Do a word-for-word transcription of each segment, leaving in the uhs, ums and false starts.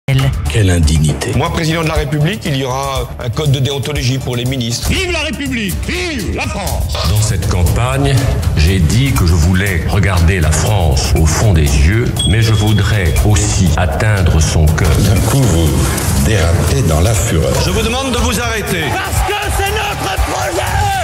Quelle indignité. Moi, président de la République, il y aura un code de déontologie pour les ministres. Vive la République! Vive la France! Dans cette campagne, j'ai dit que je voulais regarder la France au fond des yeux, mais je voudrais aussi atteindre son cœur. D'un coup, vous dérapez dans la fureur. Je vous demande de vous arrêter. Parce que c'est notre projet!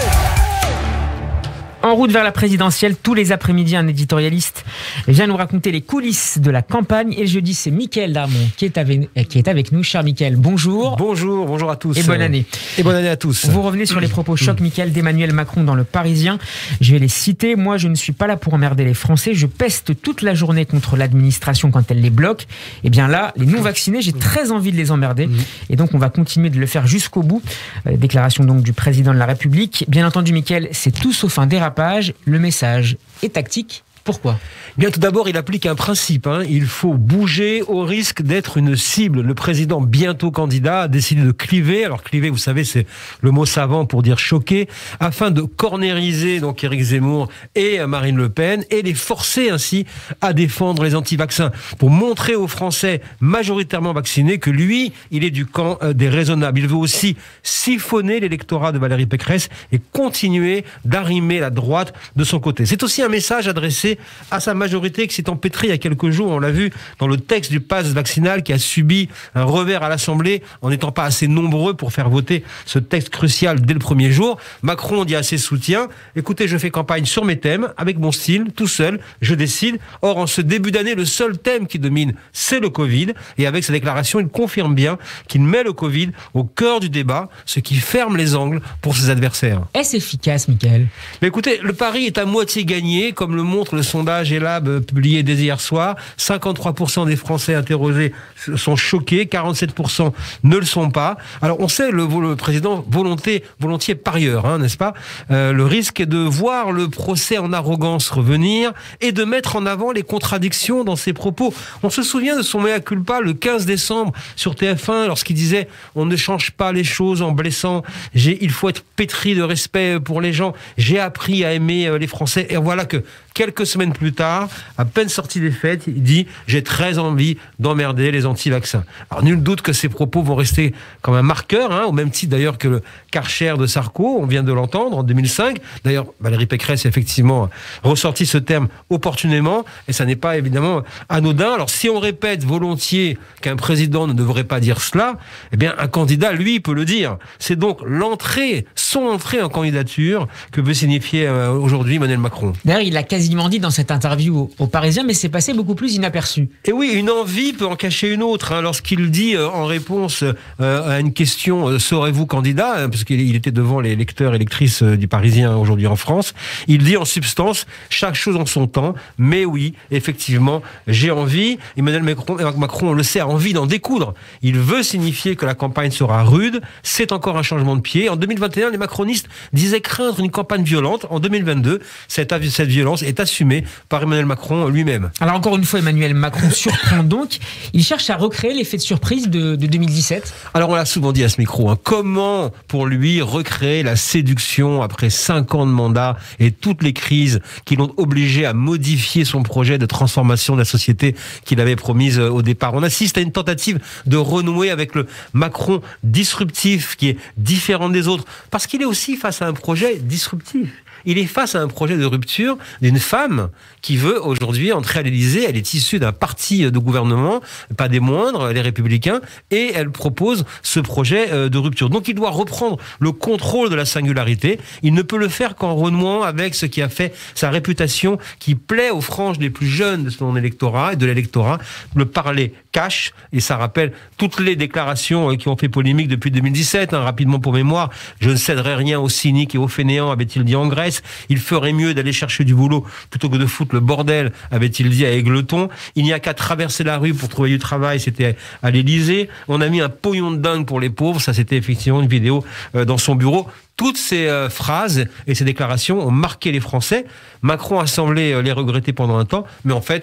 En route vers la présidentielle, tous les après-midi, un éditorialiste vient nous raconter les coulisses de la campagne. Et le jeudi, c'est Mickaël Darmon qui est avec, qui est avec nous. Cher Mickaël, bonjour. Bonjour, bonjour à tous. Et bonne année. Et bonne année à tous. Vous revenez sur les propos chocs, Mickaël, d'Emmanuel Macron dans Le Parisien. Je vais les citer. Moi, je ne suis pas là pour emmerder les Français. Je peste toute la journée contre l'administration quand elle les bloque. Et bien là, les non-vaccinés, j'ai très envie de les emmerder. Et donc, on va continuer de le faire jusqu'au bout. Euh, déclaration donc du président de la République. Bien entendu, Mickaël, c'est tout sauf un dérapage. Le message est tactique. Pourquoi ? Bien, tout d'abord, il applique un principe. Hein. Il faut bouger au risque d'être une cible. Le président, bientôt candidat, a décidé de cliver. Alors, cliver, vous savez, c'est le mot savant pour dire choquer, afin de cornériser donc Éric Zemmour et Marine Le Pen et les forcer ainsi à défendre les anti-vaccins pour montrer aux Français majoritairement vaccinés que lui, il est du camp des raisonnables. Il veut aussi siphonner l'électorat de Valérie Pécresse et continuer d'arrimer la droite de son côté. C'est aussi un message adressé à sa majorité qui s'est empêtrée il y a quelques jours, on l'a vu dans le texte du pass vaccinal qui a subi un revers à l'Assemblée en n'étant pas assez nombreux pour faire voter ce texte crucial dès le premier jour. Macron dit à ses soutiens, écoutez, je fais campagne sur mes thèmes, avec mon style, tout seul, je décide. Or, en ce début d'année, le seul thème qui domine, c'est le Covid. Et avec sa déclaration, il confirme bien qu'il met le Covid au cœur du débat, ce qui ferme les angles pour ses adversaires. Est-ce efficace, Mickaël ? Mais écoutez, le pari est à moitié gagné, comme le montre le sondage Elab publié dès hier soir. cinquante-trois pour cent des Français interrogés sont choqués, quarante-sept pour cent ne le sont pas. Alors on sait, le, le président volonté, volontiers parieur, hein, n'est-ce pas ? euh, Le risque est de voir le procès en arrogance revenir et de mettre en avant les contradictions dans ses propos. On se souvient de son mea culpa le quinze décembre sur T F un lorsqu'il disait « On ne change pas les choses en blessant, J'ai, il faut être pétri de respect pour les gens, j'ai appris à aimer les Français ». Et voilà que quelques semaines plus tard, à peine sorti des fêtes, il dit « J'ai très envie d'emmerder les anti-vaccins ». Alors, nul doute que ces propos vont rester comme un marqueur, hein, au même titre d'ailleurs que le Karcher de Sarko, on vient de l'entendre, en deux mille cinq. D'ailleurs, Valérie Pécresse a effectivement ressorti ce terme opportunément, et ça n'est pas évidemment anodin. Alors, si on répète volontiers qu'un président ne devrait pas dire cela, eh bien, un candidat, lui, peut le dire. C'est donc l'entrée, son entrée en candidature que veut signifier euh, aujourd'hui Emmanuel Macron. D'ailleurs, il a quasiment dit dans cette interview au, au Parisien, mais c'est passé beaucoup plus inaperçu. Et oui, une envie peut en cacher une autre. Hein, lorsqu'il dit euh, en réponse euh, à une question euh, « Serez-vous candidat ?» hein, parce qu'il il était devant les lecteurs et lectrices euh, du Parisien aujourd'hui en France, il dit en substance « Chaque chose en son temps, mais oui, effectivement, j'ai envie. » Emmanuel Macron, Macron, on le sait, a envie d'en découdre. Il veut signifier que la campagne sera rude. C'est encore un changement de pied. En deux mille vingt et un, les macronistes disaient craindre une campagne violente. En deux mille vingt-deux, cette, cette violence est assumé par Emmanuel Macron lui-même. Alors encore une fois, Emmanuel Macron surprend donc. Il cherche à recréer l'effet de surprise de, de deux mille dix-sept. Alors on l'a souvent dit à ce micro, hein, comment pour lui recréer la séduction après cinq ans de mandat et toutes les crises qui l'ont obligé à modifier son projet de transformation de la société qu'il avait promise au départ. On assiste à une tentative de renouer avec le Macron disruptif qui est différent des autres parce qu'il est aussi face à un projet disruptif. Il est face à un projet de rupture d'une femme qui veut aujourd'hui entrer à l'Élysée. Elle est issue d'un parti de gouvernement, pas des moindres, les Républicains, et elle propose ce projet de rupture. Donc il doit reprendre le contrôle de la singularité. Il ne peut le faire qu'en renouant avec ce qui a fait sa réputation, qui plaît aux franges les plus jeunes de son électorat et de l'électorat, le parler cash. Et ça rappelle toutes les déclarations qui ont fait polémique depuis deux mille dix-sept. Hein, rapidement pour mémoire, je ne céderai rien aux cyniques et aux fainéants, avait-il dit en Grèce. Il ferait mieux d'aller chercher du boulot plutôt que de foutre le bordel, avait-il dit à Égletons. Il n'y a qu'à traverser la rue pour trouver du travail, c'était à l'Élysée. On a mis un pognon de dingue pour les pauvres, ça c'était effectivement une vidéo dans son bureau. Toutes ces euh, phrases et ces déclarations ont marqué les Français. Macron a semblé euh, les regretter pendant un temps, mais en fait,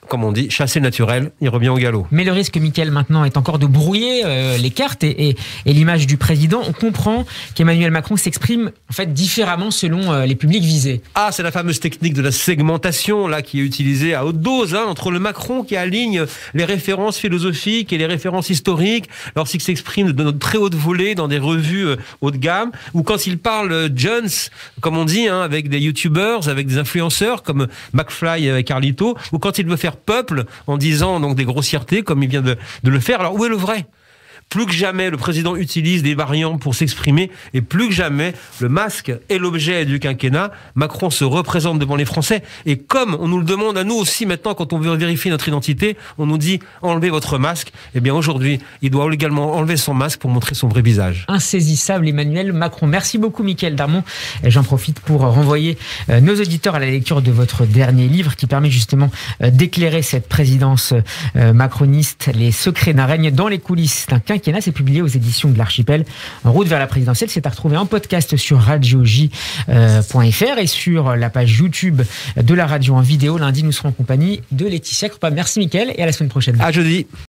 comme on dit, chasser le naturel, il revient au galop. Mais le risque, Mickaël, maintenant, est encore de brouiller euh, les cartes et, et, et l'image du président. On comprend qu'Emmanuel Macron s'exprime en fait différemment selon euh, les publics visés. Ah, c'est la fameuse technique de la segmentation là qui est utilisée à haute dose hein, entre le Macron qui aligne les références philosophiques et les références historiques lorsqu'il s'exprime de notre très haute volée dans des revues euh, haut de gamme, ou quand il parle euh, Jones, comme on dit, hein, avec des youtubeurs, avec des influenceurs comme McFly avec Carlito, ou quand il veut faire peuple en disant donc des grossièretés comme il vient de, de le faire. Alors où est le vrai ? Plus que jamais, le président utilise des variantes pour s'exprimer et plus que jamais, le masque est l'objet du quinquennat. Macron se représente devant les Français et comme on nous le demande à nous aussi maintenant quand on veut vérifier notre identité, on nous dit enlevez votre masque. Eh bien aujourd'hui, il doit également enlever son masque pour montrer son vrai visage. Insaisissable Emmanuel Macron. Merci beaucoup Mickaël Darmon. J'en profite pour renvoyer nos auditeurs à la lecture de votre dernier livre qui permet justement d'éclairer cette présidence macroniste, les secrets d'un règne dans les coulisses d'un quinquennat. C'est publié aux éditions de l'Archipel. En route vers la présidentielle, c'est à retrouver en podcast sur radio j point f r et sur la page YouTube de la radio en vidéo. Lundi, nous serons en compagnie de Laetitia Krupa. Merci Mickaël et à la semaine prochaine. À jeudi.